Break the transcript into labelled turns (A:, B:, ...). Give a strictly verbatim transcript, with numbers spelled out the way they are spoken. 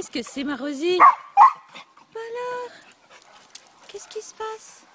A: Qu'est-ce que c'est, ma Rosie? Alors, qu'est-ce qui se passe?